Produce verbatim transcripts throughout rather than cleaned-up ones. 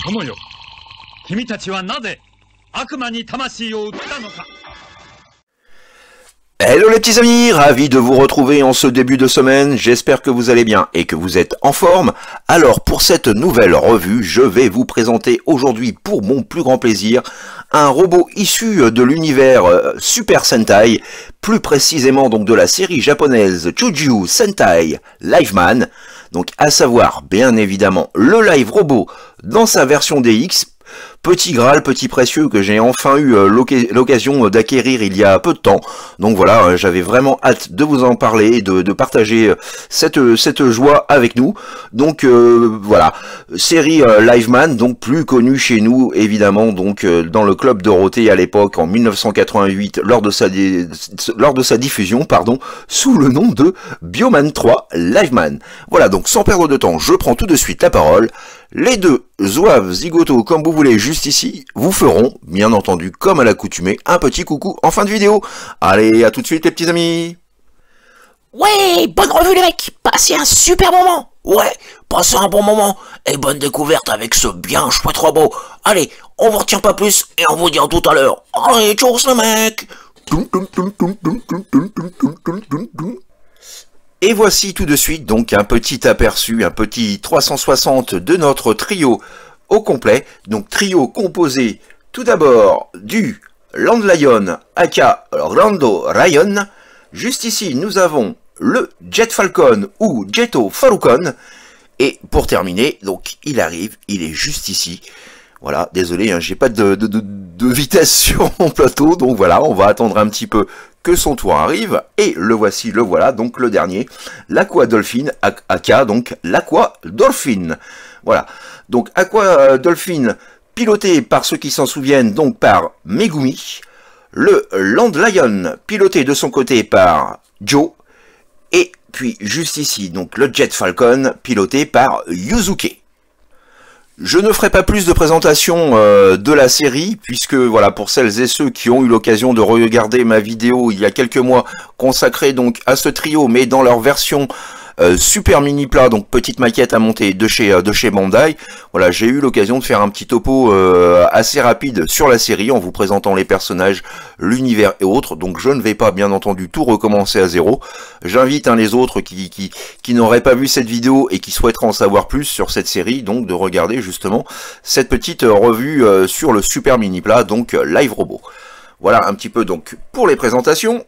友よ、君たちはなぜ悪魔に魂を売ったのか。 Hello les petits amis, ravi de vous retrouver en ce début de semaine, j'espère que vous allez bien et que vous êtes en forme. Alors pour cette nouvelle revue, je vais vous présenter aujourd'hui pour mon plus grand plaisir un robot issu de l'univers Super Sentai, plus précisément donc de la série japonaise Chuju Sentai Liveman, donc à savoir bien évidemment le live robot dans sa version D X. Petit Graal, petit précieux que j'ai enfin eu euh, l'occasion d'acquérir il y a peu de temps. Donc voilà, euh, j'avais vraiment hâte de vous en parler, de, de partager euh, cette, cette joie avec nous. Donc euh, voilà, série euh, Liveman, donc plus connue chez nous évidemment, donc euh, dans le club Dorothée à l'époque en mille neuf cent quatre-vingt-huit lors de sa lors de sa diffusion, pardon, sous le nom de Bioman trois Liveman. Voilà, donc sans perdre de temps, je prends tout de suite la parole. Les deux zouaves zigotos, comme vous voulez, juste ici, vous feront, bien entendu, comme à l'accoutumée, un petit coucou en fin de vidéo. Allez, à tout de suite les petits amis. Ouais, bonne revue les mecs, passez un super moment. Ouais, passez un bon moment et bonne découverte avec ce bien chouette robot. Allez, on vous retient pas plus et on vous dit à tout à l'heure. Allez, tchuss les mecs. Et voici tout de suite donc un petit aperçu, un petit trois cent soixante de notre trio au complet. Donc trio composé tout d'abord du Land Lion aka Lando Ryan. Juste ici nous avons le Jet Falcon ou Jetto Falcon. Et pour terminer, donc il arrive, il est juste ici. Voilà, désolé, hein, j'ai pas de, de, de, de vitesse sur mon plateau, donc voilà, on va attendre un petit peu que son tour arrive, et le voici, le voilà, donc le dernier, l'Aqua Dolphin, aka, donc l'Aqua Dolphin. Voilà, donc Aqua Dolphin, piloté par ceux qui s'en souviennent, donc par Megumi, le Land Lion, piloté de son côté par Joe, et puis juste ici, donc le Jet Falcon, piloté par Yuzuke. Je ne ferai pas plus de présentation euh, de la série, puisque voilà, pour celles et ceux qui ont eu l'occasion de regarder ma vidéo il y a quelques mois, consacrée donc à ce trio, mais dans leur version euh, super mini plat, donc petite maquette à monter de chez, de chez Bandai, voilà, j'ai eu l'occasion de faire un petit topo euh, assez rapide sur la série, en vous présentant les personnages, l'univers et autres, donc je ne vais pas bien entendu tout recommencer à zéro. J'invite hein, les autres qui, qui, qui n'auraient pas vu cette vidéo et qui souhaiteraient en savoir plus sur cette série, donc de regarder justement cette petite revue euh, sur le super mini plat, donc euh, Live Robot. Voilà un petit peu donc pour les présentations.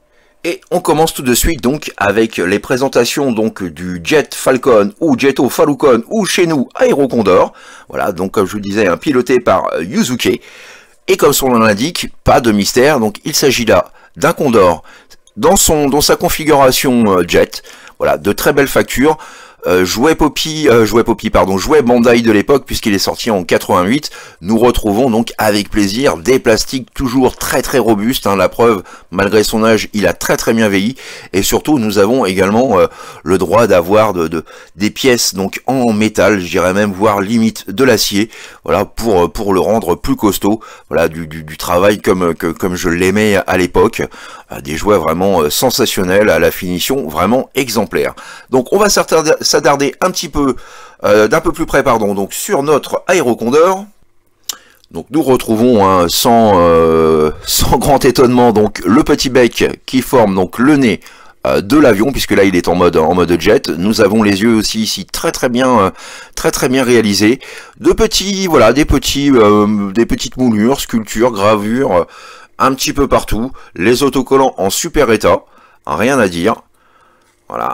Et on commence tout de suite donc avec les présentations donc du Jet Falcon ou Jetto Falcon ou chez nous Aero Condor. Voilà, donc comme je vous disais, un piloté par Yuzuke. Et comme son nom l'indique, pas de mystère, donc il s'agit là d'un Condor dans son dans sa configuration euh, jet. Voilà, de très belles factures. Euh, jouet Poppy, euh, jouet Poppy, pardon, jouet Bandai de l'époque puisqu'il est sorti en quatre-vingt-huit. Nous retrouvons donc avec plaisir des plastiques toujours très très robustes. Hein, la preuve, malgré son âge, il a très très bien vieilli. Et surtout, nous avons également euh, le droit d'avoir de, de, des pièces donc en métal, je dirais même voire limite de l'acier. Voilà, pour pour le rendre plus costaud. Voilà, du, du, du travail comme que, comme je l'aimais à l'époque. Euh, des jouets vraiment euh, sensationnels à la finition vraiment exemplaire. Donc on va s'attarder s'attarder un petit peu, euh, d'un peu plus près, pardon, donc sur notre Aero Condor. Donc nous retrouvons hein, sans, euh, sans grand étonnement donc le petit bec qui forme donc le nez euh, de l'avion, puisque là il est en mode en mode jet. Nous avons les yeux aussi ici très très bien euh, très très bien réalisés. De petits voilà des petits euh, des petites moulures, sculptures, gravures euh, un petit peu partout. Les autocollants en super état, rien à dire. Voilà.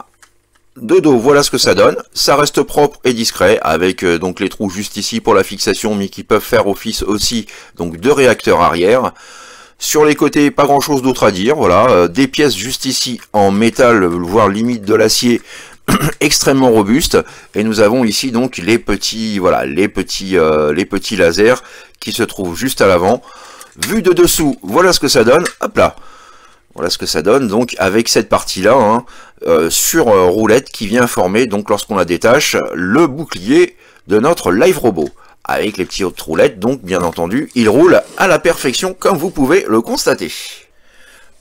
De dos, voilà ce que ça donne. Ça reste propre et discret, avec euh, donc les trous juste ici pour la fixation, mais qui peuvent faire office aussi donc de réacteur arrière. Sur les côtés, pas grand chose d'autre à dire. Voilà, euh, des pièces juste ici en métal, voire limite de l'acier, extrêmement robuste. Et nous avons ici donc les petits, voilà, les petits, euh, les petits lasers qui se trouvent juste à l'avant. Vu de dessous, voilà ce que ça donne. Hop là. Voilà ce que ça donne donc avec cette partie-là hein, euh, sur euh, roulette qui vient former donc lorsqu'on la détache le bouclier de notre live robot. Avec les petits hautes roulettes, donc bien entendu, il roule à la perfection comme vous pouvez le constater.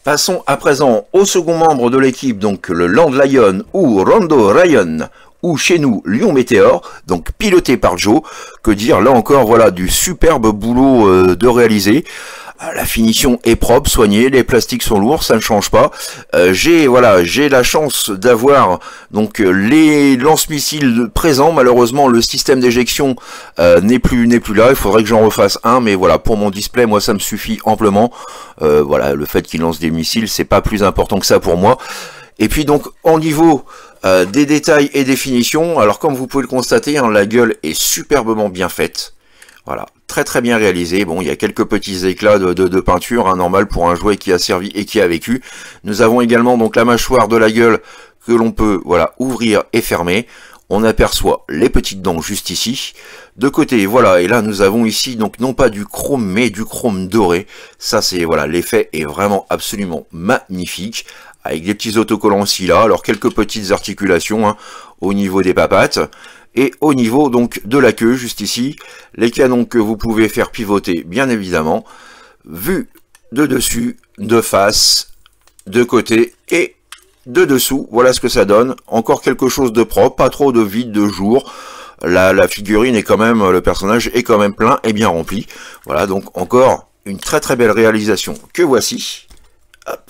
Passons à présent au second membre de l'équipe, donc le Land Lion ou Rondo Ryan, ou chez nous Lion Météore, donc piloté par Joe. Que dire, là encore, voilà, du superbe boulot euh, de réaliser. La finition est propre, soignée, les plastiques sont lourds, ça ne change pas. Euh, j'ai voilà, j'ai la chance d'avoir donc les lance-missiles présents. Malheureusement, le système d'éjection euh, n'est plus n'est plus là. Il faudrait que j'en refasse un, mais voilà, pour mon display, moi, ça me suffit amplement. Euh, voilà, le fait qu'il lance des missiles, c'est pas plus important que ça pour moi. Et puis donc, au niveau euh, des détails et des finitions, alors comme vous pouvez le constater, hein, la gueule est superbement bien faite. Voilà, très très bien réalisé. Bon, il y a quelques petits éclats de, de, de peinture, hein, normal pour un jouet qui a servi et qui a vécu. Nous avons également donc la mâchoire de la gueule que l'on peut voilà ouvrir et fermer. On aperçoit les petites dents juste ici. De côté, voilà, et là nous avons ici donc non pas du chrome mais du chrome doré. Ça c'est voilà, l'effet est vraiment absolument magnifique. Avec des petits autocollants aussi là, alors quelques petites articulations hein, au niveau des papates. Et au niveau donc de la queue, juste ici, les canons que vous pouvez faire pivoter, bien évidemment, vus de dessus, de face, de côté et de dessous. Voilà ce que ça donne. Encore quelque chose de propre, pas trop de vide de jour. La, la figurine est quand même, le personnage est quand même plein et bien rempli. Voilà, donc encore une très très belle réalisation que voici. Hop.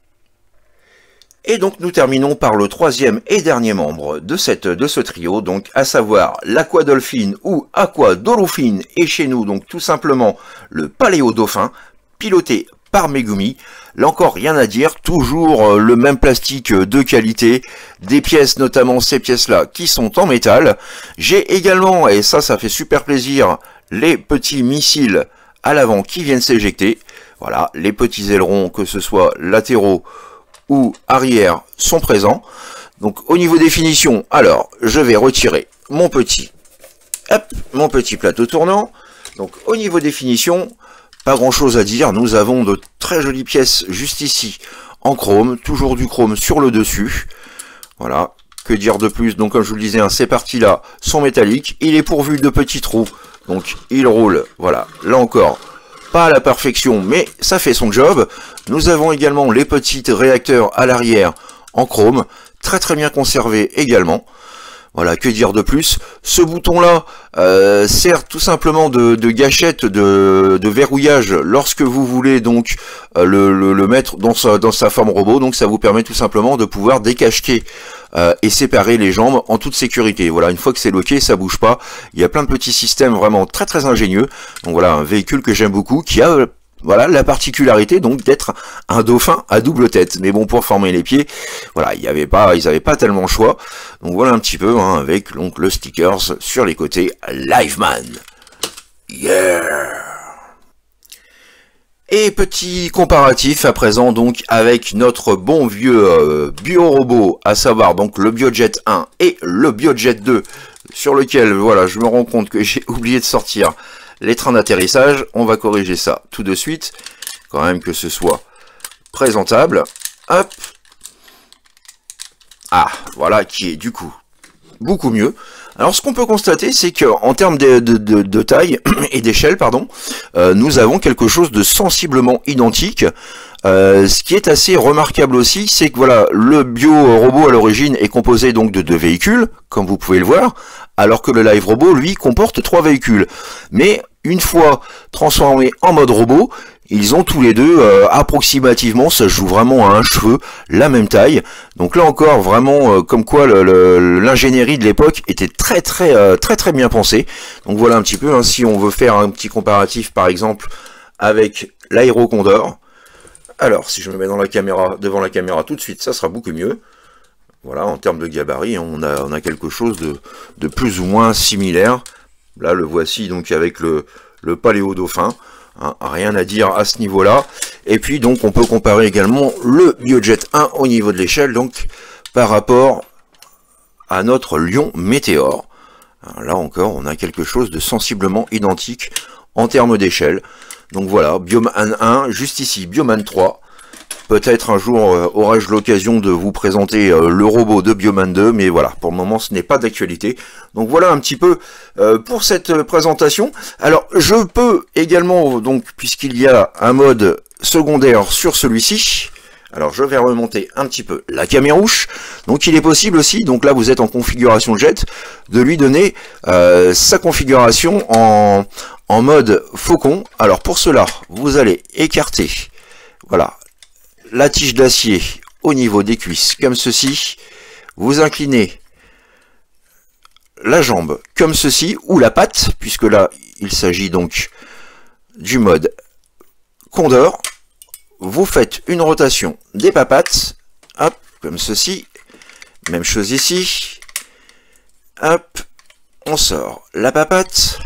Et donc nous terminons par le troisième et dernier membre de, cette, de ce trio, donc à savoir l'Aquadolphin ou Aquadolphine, et chez nous donc tout simplement le Paléodauphin, piloté par Megumi. Là encore rien à dire, toujours le même plastique de qualité, des pièces notamment ces pièces-là qui sont en métal. J'ai également, et ça ça fait super plaisir, les petits missiles à l'avant qui viennent s'éjecter. Voilà, les petits ailerons, que ce soit latéraux ou arrière, sont présents. Donc au niveau des finitions, alors je vais retirer mon petit hop, mon petit plateau tournant. Donc au niveau des finitions, pas grand chose à dire, nous avons de très jolies pièces juste ici en chrome, toujours du chrome sur le dessus. Voilà, que dire de plus? Donc comme je vous le disais, hein, ces parties là sont métalliques, il est pourvu de petits trous, donc il roule, voilà, là encore pas à la perfection, mais ça fait son job. Nous avons également les petits réacteurs à l'arrière en chrome, très très bien conservés également. Voilà, que dire de plus? Ce bouton-là euh, sert tout simplement de, de gâchette de, de verrouillage lorsque vous voulez donc euh, le, le, le mettre dans sa, dans sa forme robot. Donc ça vous permet tout simplement de pouvoir décacheter euh, et séparer les jambes en toute sécurité. Voilà, une fois que c'est loqué, ça bouge pas. Il y a plein de petits systèmes vraiment très très ingénieux. Donc voilà, un véhicule que j'aime beaucoup qui a... Voilà la particularité donc d'être un dauphin à double tête. Mais bon, pour former les pieds, voilà, il y avait pas, ils n'avaient pas tellement le choix. Donc voilà un petit peu hein, avec donc le stickers sur les côtés Liveman. Yeah. Et petit comparatif à présent donc avec notre bon vieux euh, bio-robot, à savoir donc le Biojet un et le Biojet deux, sur lequel voilà je me rends compte que j'ai oublié de sortir les trains d'atterrissage. On va corriger ça tout de suite, quand même que ce soit présentable. Hop. Ah, voilà, qui est du coup beaucoup mieux. Alors ce qu'on peut constater, c'est qu'en termes de, de, de, de taille et d'échelle, pardon, euh, nous avons quelque chose de sensiblement identique. Euh, ce qui est assez remarquable aussi, c'est que voilà, le bio-robot à l'origine est composé donc de deux véhicules, comme vous pouvez le voir, alors que le Live Robot, lui, comporte trois véhicules. Mais une fois transformés en mode robot, ils ont tous les deux euh, approximativement, ça joue vraiment à un cheveu, la même taille. Donc là encore, vraiment, euh, comme quoi l'ingénierie de l'époque était très très euh, très très bien pensée. Donc voilà un petit peu, hein, si on veut faire un petit comparatif par exemple avec l'Aérocondor. Alors, si je me mets dans la caméra, devant la caméra tout de suite, ça sera beaucoup mieux. Voilà, en termes de gabarit, on a, on a quelque chose de, de plus ou moins similaire. Là, le voici donc avec le, le Paléodauphin. Hein, rien à dire à ce niveau-là. Et puis, donc, on peut comparer également le Biojet un au niveau de l'échelle, donc, par rapport à notre Lion Météore. Alors, là encore, on a quelque chose de sensiblement identique en termes d'échelle. Donc voilà, Bioman un, juste ici, Bioman trois. Peut-être un jour euh, aurai-je l'occasion de vous présenter euh, le robot de Bioman deux, mais voilà, pour le moment ce n'est pas d'actualité. Donc voilà un petit peu euh, pour cette euh, présentation. Alors je peux également, donc puisqu'il y a un mode secondaire sur celui-ci, Alors je vais remonter un petit peu la camérouche. Donc il est possible aussi, donc là vous êtes en configuration jet, de lui donner euh, sa configuration en, en mode faucon. Alors pour cela, vous allez écarter, voilà, la tige d'acier au niveau des cuisses, comme ceci. Vous inclinez la jambe comme ceci, ou la patte, puisque là il s'agit donc du mode Condor. Vous faites une rotation des papates, hop, comme ceci, même chose ici, hop, on sort la papate,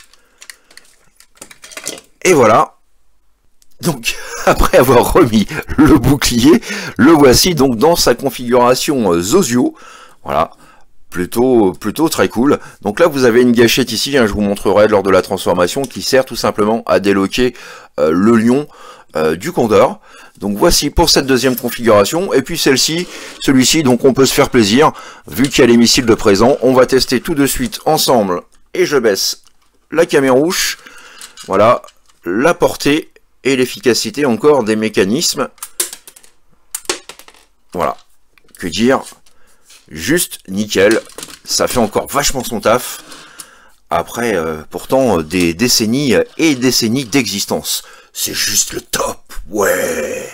et voilà. Donc, après avoir remis le bouclier, le voici donc dans sa configuration euh, Zozio, voilà. Plutôt, plutôt très cool. Donc là, vous avez une gâchette ici, hein, je vous montrerai lors de la transformation, qui sert tout simplement à déloquer euh, le lion euh, du Condor. Donc voici pour cette deuxième configuration. Et puis celle-ci, celui-ci, donc on peut se faire plaisir, vu qu'il y a les missiles de présent. On va tester tout de suite ensemble. Et je baisse la camérouche. Voilà, la portée et l'efficacité encore des mécanismes. Voilà, que dire ? Juste nickel, ça fait encore vachement son taf, après euh, pourtant des décennies et décennies d'existence. C'est juste le top, ouais.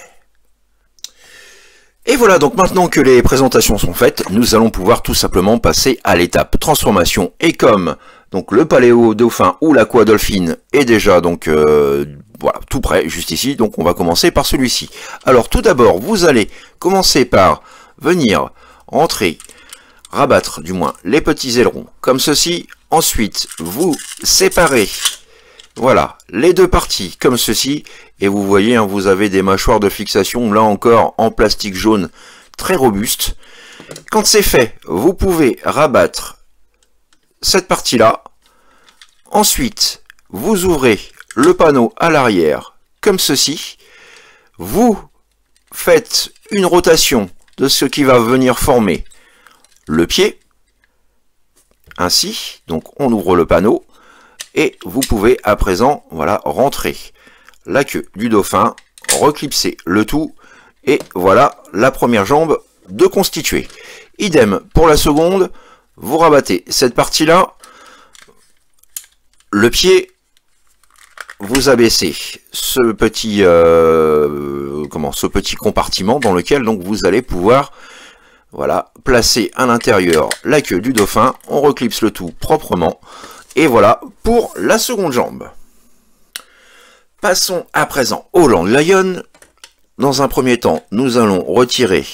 Et voilà, donc maintenant que les présentations sont faites, nous allons pouvoir tout simplement passer à l'étape transformation. Et comme donc le Paléo Dauphin ou l'Aqua Dolphin est déjà donc euh, voilà tout prêt juste ici, donc on va commencer par celui-ci. Alors tout d'abord, vous allez commencer par venir entrer, rabattre du moins les petits ailerons comme ceci. Ensuite, vous séparez, voilà, les deux parties comme ceci. Et vous voyez, hein, vous avez des mâchoires de fixation, là encore en plastique jaune, très robuste. Quand c'est fait, vous pouvez rabattre cette partie-là. Ensuite, vous ouvrez le panneau à l'arrière comme ceci. Vous faites une rotation de ce qui va venir former le pied, ainsi, donc on ouvre le panneau, et vous pouvez à présent, voilà, rentrer la queue du dauphin, reclipser le tout, et voilà la première jambe de constituer. Idem pour la seconde, vous rabattez cette partie-là, le pied, vous abaissez ce petit, euh, comment, ce petit compartiment dans lequel donc vous allez pouvoir, voilà, placer à l'intérieur la queue du dauphin. On reclipse le tout proprement. Et voilà pour la seconde jambe. Passons à présent au Land Lion. Dans un premier temps, nous allons retirer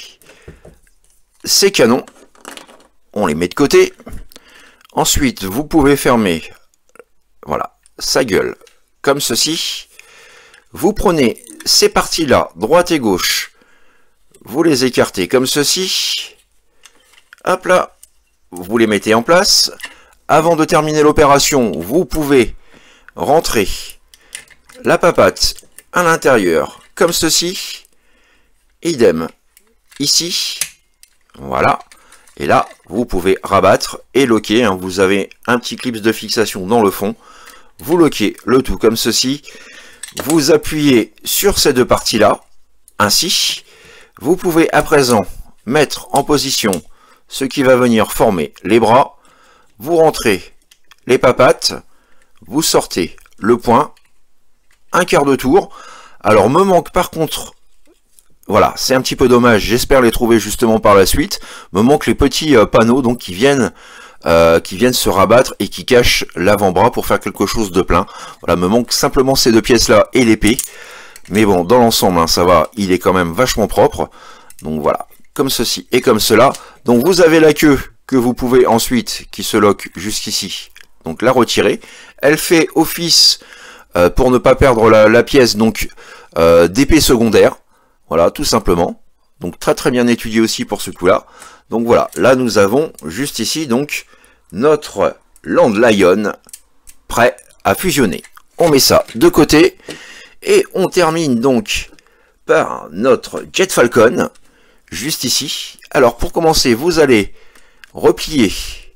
ces canons. On les met de côté. Ensuite, vous pouvez fermer, voilà, sa gueule comme ceci. Vous prenez ces parties-là, droite et gauche. Vous les écartez comme ceci. Hop là. Vous les mettez en place. Avant de terminer l'opération, vous pouvez rentrer la papate à l'intérieur comme ceci. Idem ici. Voilà. Et là, vous pouvez rabattre et loquer. Hein. Vous avez un petit clip de fixation dans le fond. Vous loquez le tout comme ceci. Vous appuyez sur ces deux parties-là. Ainsi. Vous pouvez à présent mettre en position ce qui va venir former les bras. Vous rentrez les papates. Vous sortez le poing. Un quart de tour. Alors, me manque par contre... Voilà, c'est un petit peu dommage. J'espère les trouver justement par la suite. Me manquent les petits euh, panneaux donc qui viennent... Euh, qui viennent se rabattre et qui cachent l'avant-bras pour faire quelque chose de plein. Voilà, me manque simplement ces deux pièces-là et l'épée. Mais bon, dans l'ensemble, hein, ça va, il est quand même vachement propre. Donc voilà, comme ceci et comme cela. Donc vous avez la queue que vous pouvez ensuite, qui se loque jusqu'ici, donc la retirer. Elle fait office, euh, pour ne pas perdre la, la pièce, donc euh, d'épée secondaire. Voilà, tout simplement. Donc très très bien étudié aussi pour ce coup-là. Donc voilà, là nous avons juste ici donc notre Land Lion prêt à fusionner. On met ça de côté et on termine donc par notre Jet Falcon juste ici. Alors pour commencer, vous allez replier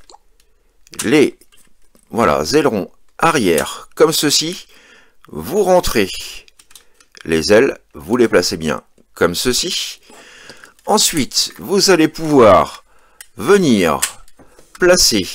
les voilà ailerons arrière comme ceci. Vous rentrez les ailes, vous les placez bien comme ceci. Ensuite, vous allez pouvoir venir placer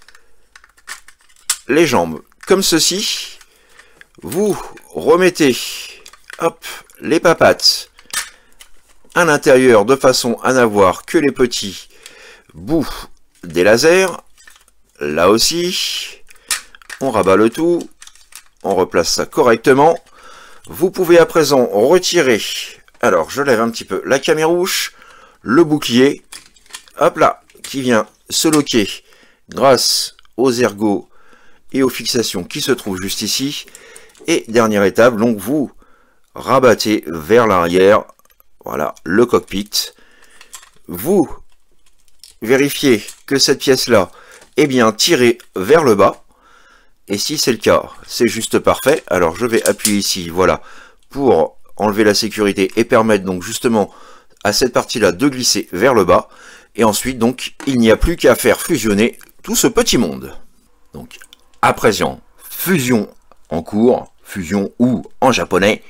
les jambes comme ceci. Vous remettez hop, les papates à l'intérieur de façon à n'avoir que les petits bouts des lasers. Là aussi, on rabat le tout, on replace ça correctement. Vous pouvez à présent retirer, alors je lève un petit peu la camérouche, le bouclier, hop là, qui vient se loquer grâce aux ergots et aux fixations qui se trouvent juste ici. Et dernière étape, donc vous rabattez vers l'arrière, voilà, le cockpit. Vous vérifiez que cette pièce-là est bien tirée vers le bas. Et si c'est le cas, c'est juste parfait. Alors je vais appuyer ici, voilà, pour enlever la sécurité et permettre donc justement à cette partie-là de glisser vers le bas. Et ensuite, donc, il n'y a plus qu'à faire fusionner tout ce petit monde. Donc, à présent, fusion en cours, fusion ou en japonais,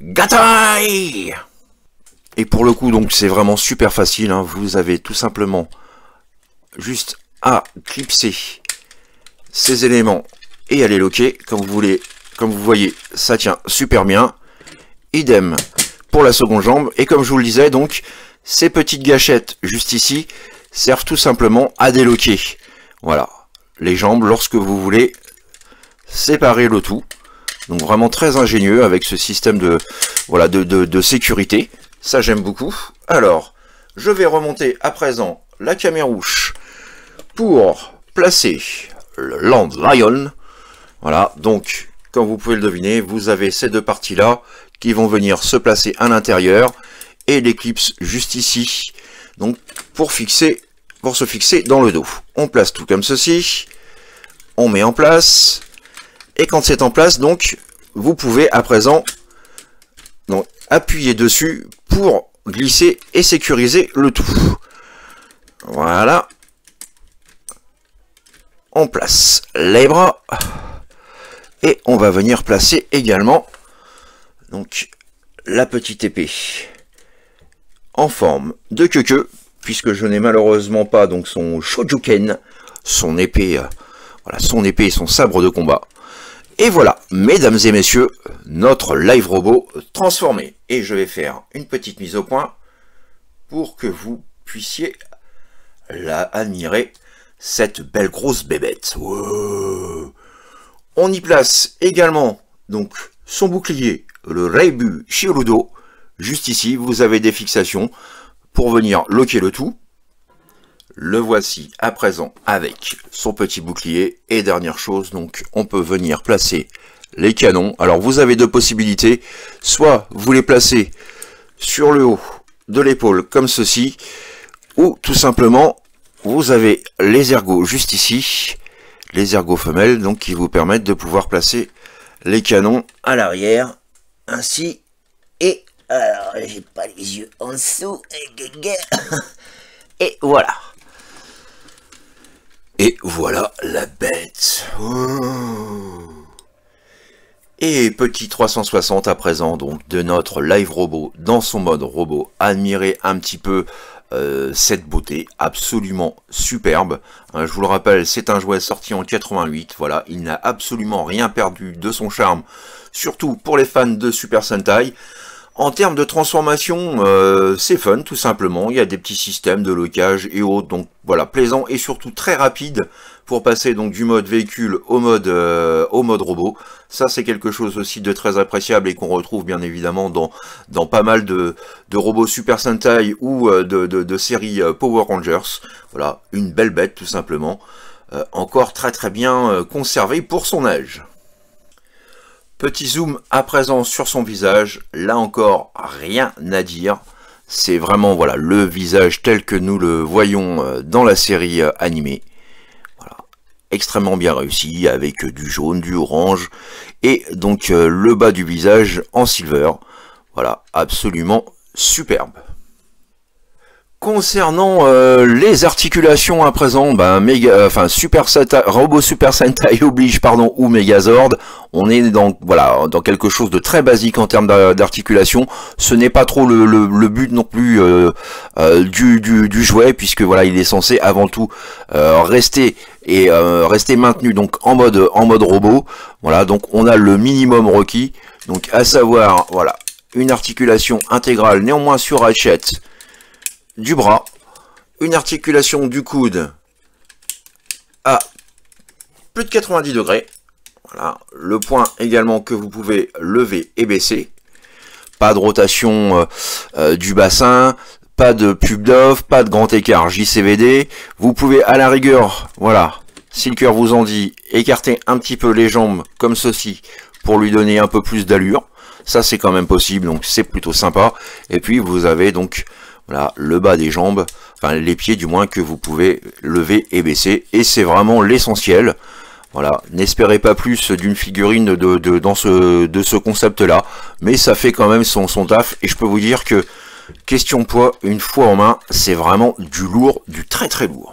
Gatai! Et pour le coup, donc, c'est vraiment super facile, hein. Vous avez tout simplement juste à clipser ces éléments et à les loquer comme vous voulez. Comme vous voyez, ça tient super bien. Idem pour la seconde jambe. Et comme je vous le disais, donc, ces petites gâchettes juste ici servent tout simplement à déloquer. Voilà, les jambes lorsque vous voulez séparer le tout. Donc vraiment très ingénieux avec ce système de, voilà, de, de, de sécurité. Ça j'aime beaucoup. Alors, je vais remonter à présent la camérouche pour placer le Land Lion. Voilà, donc comme vous pouvez le deviner, vous avez ces deux parties-là qui vont venir se placer à l'intérieur et l'éclipse juste ici. Donc pour fixer, pour se fixer dans le dos. On place tout comme ceci. On met en place. Et quand c'est en place, donc, vous pouvez à présent donc, appuyer dessus pour glisser et sécuriser le tout. Voilà. On place les bras. Et on va venir placer également donc, la petite épée en forme de queue, puisque je n'ai malheureusement pas donc son Shojuken, son épée, euh, voilà, son épée et son sabre de combat. Et voilà, mesdames et messieurs, notre live robot transformé. Et je vais faire une petite mise au point pour que vous puissiez la admirer, cette belle grosse bébête. Wow. On y place également donc son bouclier, le Reibu Shirudo. Juste ici, vous avez des fixations pour venir loquer le tout. Le voici à présent avec son petit bouclier. Et dernière chose, donc on peut venir placer les canons. Alors vous avez deux possibilités. Soit vous les placez sur le haut de l'épaule comme ceci. Ou tout simplement, vous avez les ergots juste ici. Les ergots femelles, donc qui vous permettent de pouvoir placer les canons à l'arrière. Ainsi. Et alors, j'ai pas les yeux en dessous. Et voilà. Et voilà la bête. Oh. Et petit trois cent soixante à présent, donc de notre live robot dans son mode robot. Admirez un petit peu euh, cette beauté absolument superbe. Hein, je vous le rappelle, c'est un jouet sorti en quatre-vingt-huit. Voilà, il n'a absolument rien perdu de son charme, surtout pour les fans de Super Sentai. En termes de transformation, euh, c'est fun tout simplement, il y a des petits systèmes de locage et autres, donc voilà, plaisant et surtout très rapide pour passer donc du mode véhicule au mode, euh, au mode robot. Ça c'est quelque chose aussi de très appréciable et qu'on retrouve bien évidemment dans, dans pas mal de, de robots Super Sentai ou euh, de, de, de séries euh, Power Rangers. Voilà, une belle bête tout simplement, euh, encore très très bien euh, conservée pour son âge. Petit zoom à présent sur son visage, là encore rien à dire, c'est vraiment voilà le visage tel que nous le voyons dans la série animée. Voilà, extrêmement bien réussi avec du jaune, du orange et donc euh, le bas du visage en silver. Voilà, absolument superbe. Concernant euh, les articulations à présent, ben, méga, euh, enfin Super Sentai, Robot Super Sentai oblige, pardon, ou Megazord, on est dans voilà dans quelque chose de très basique en termes d'articulation. Ce n'est pas trop le, le, le but non plus euh, euh, du, du, du jouet, puisque voilà il est censé avant tout euh, rester et euh, rester maintenu donc en mode en mode robot. Voilà, donc on a le minimum requis, donc à savoir voilà une articulation intégrale néanmoins sur hachette du bras, une articulation du coude à plus de quatre-vingt-dix degrés, voilà, le point également que vous pouvez lever et baisser, pas de rotation euh, euh, du bassin, pas de pub d'off, pas de grand écart J C V D, vous pouvez à la rigueur, voilà, si le cœur vous en dit, écarter un petit peu les jambes comme ceci pour lui donner un peu plus d'allure, ça c'est quand même possible, donc c'est plutôt sympa, et puis vous avez donc voilà, le bas des jambes, enfin les pieds du moins que vous pouvez lever et baisser, et c'est vraiment l'essentiel. Voilà, n'espérez pas plus d'une figurine de, de, de, dans ce, de ce concept-là, mais ça fait quand même son, son taf, et je peux vous dire que, question poids, une fois en main, c'est vraiment du lourd, du très très lourd.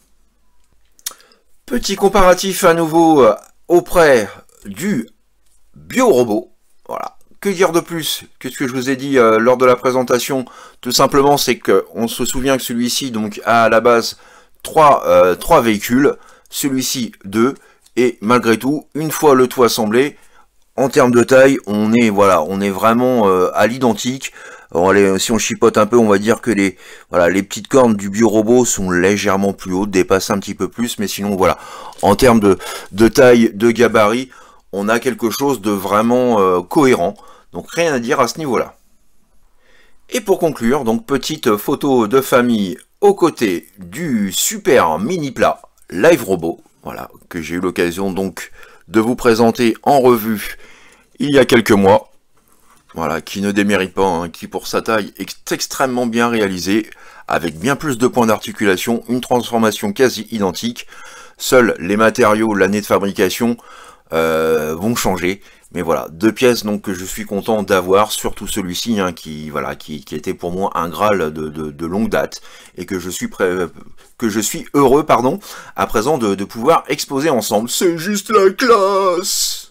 Petit comparatif à nouveau auprès du Biorobot, voilà. Que dire de plus que ce que je vous ai dit euh, lors de la présentation? Tout simplement, c'est que on se souvient que celui-ci donc a à la base trois, euh, trois véhicules, celui-ci deux, et malgré tout, une fois le tout assemblé, en termes de taille, on est voilà, on est vraiment euh, à l'identique. Si on chipote un peu, on va dire que les voilà les petites cornes du Biorobot sont légèrement plus hautes, dépassent un petit peu plus, mais sinon voilà, en termes de, de taille, de gabarit, on a quelque chose de vraiment euh, cohérent. Donc rien à dire à ce niveau-là. Et pour conclure, donc petite photo de famille aux côtés du super mini plat Live Robot, voilà, que j'ai eu l'occasion donc de vous présenter en revue il y a quelques mois. Voilà, qui ne démérite pas, hein, qui pour sa taille est extrêmement bien réalisé, avec bien plus de points d'articulation, une transformation quasi identique. Seuls les matériaux, l'année de fabrication euh, vont changer. Mais voilà, deux pièces donc que je suis content d'avoir, surtout celui-ci hein, qui voilà qui, qui était pour moi un Graal de, de, de longue date et que je suis prêt, que je suis heureux pardon à présent de, de pouvoir exposer ensemble. C'est juste la classe.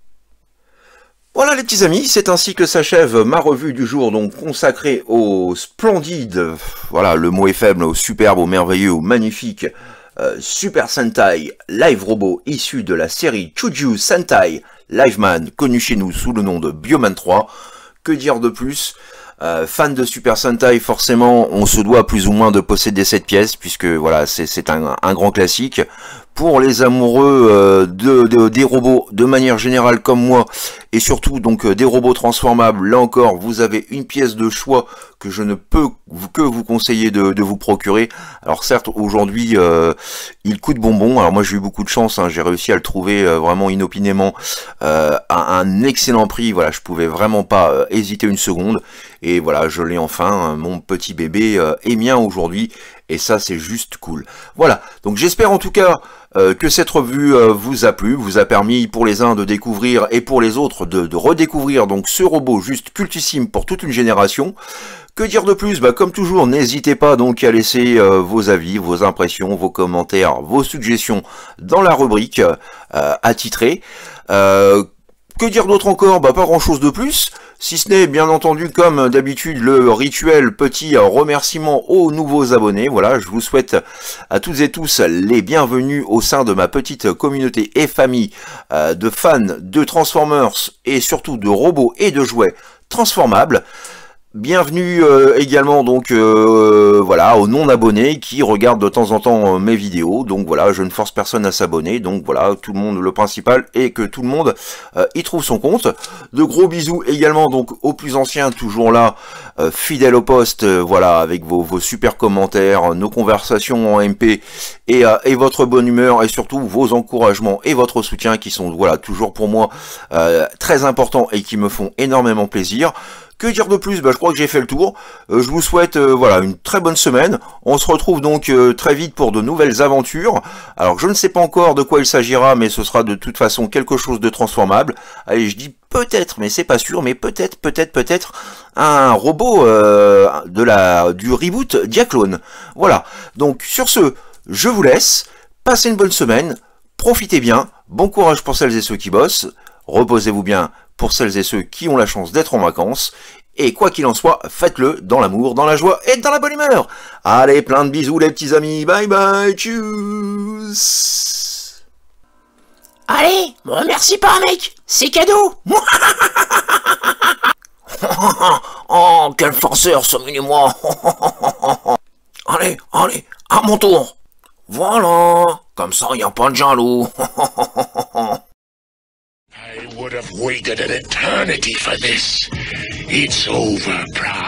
Voilà les petits amis, c'est ainsi que s'achève ma revue du jour donc consacrée au splendide, voilà le mot est faible, au superbe, au merveilleux, au magnifique euh, Super Sentai Live Robot issu de la série Chuju Sentai Liveman, connu chez nous sous le nom de Bioman trois. Que dire de plus? Euh, fan de Super Sentai, forcément, on se doit plus ou moins de posséder cette pièce, puisque voilà, c'est un, un grand classique. Pour les amoureux euh, de, de, des robots de manière générale comme moi, et surtout donc euh, des robots transformables, là encore, vous avez une pièce de choix que je ne peux que vous conseiller de, de vous procurer. Alors certes, aujourd'hui, euh, il coûte bonbon. Alors moi, j'ai eu beaucoup de chance, hein, j'ai réussi à le trouver euh, vraiment inopinément euh, à un excellent prix. Voilà, je pouvais vraiment pas euh, hésiter une seconde. Et voilà, je l'ai enfin, hein, mon petit bébé euh, est mien aujourd'hui. Et ça, c'est juste cool. Voilà, donc j'espère en tout cas euh, que cette revue euh, vous a plu, vous a permis pour les uns de découvrir et pour les autres de, de redécouvrir donc ce robot juste cultissime pour toute une génération. Que dire de plus? Bah, comme toujours, n'hésitez pas donc à laisser euh, vos avis, vos impressions, vos commentaires, vos suggestions dans la rubrique euh, attitrée. Euh, que dire d'autre encore? Bah, pas grand chose de plus. Si ce n'est bien entendu comme d'habitude le rituel petit remerciement aux nouveaux abonnés. Voilà, je vous souhaite à toutes et tous les bienvenus au sein de ma petite communauté et famille euh, de fans de Transformers et surtout de robots et de jouets transformables. Bienvenue euh, également donc euh, voilà aux non abonnés qui regardent de temps en temps euh, mes vidéos. Donc voilà, je ne force personne à s'abonner. Donc voilà, tout le monde, le principal est que tout le monde euh, y trouve son compte. De gros bisous également donc aux plus anciens, toujours là, euh, fidèles au poste. Euh, voilà, avec vos, vos super commentaires, nos conversations en M P et, euh, et votre bonne humeur et surtout vos encouragements et votre soutien qui sont voilà toujours pour moi euh, très importants et qui me font énormément plaisir. Que dire de plus? Bah, je crois que j'ai fait le tour. Euh, je vous souhaite euh, voilà une très bonne semaine. On se retrouve donc euh, très vite pour de nouvelles aventures. Alors je ne sais pas encore de quoi il s'agira, mais ce sera de toute façon quelque chose de transformable. Allez, je dis peut-être, mais c'est pas sûr, mais peut-être, peut-être, peut-être un robot euh, de la du reboot Diaclone. Voilà. Donc sur ce, je vous laisse. Passez une bonne semaine. Profitez bien. Bon courage pour celles et ceux qui bossent. Reposez-vous bien pour celles et ceux qui ont la chance d'être en vacances. Et quoi qu'il en soit, faites-le dans l'amour, dans la joie et dans la bonne humeur. Allez, plein de bisous les petits amis. Bye bye. Tchuss. Allez, me remercie pas, mec. C'est cadeau. Oh, quel farceur, ce mini-moi. Allez, allez, à mon tour. Voilà, comme ça, y a pas de jaloux. I would have waited an eternity for this. It's over, Pride.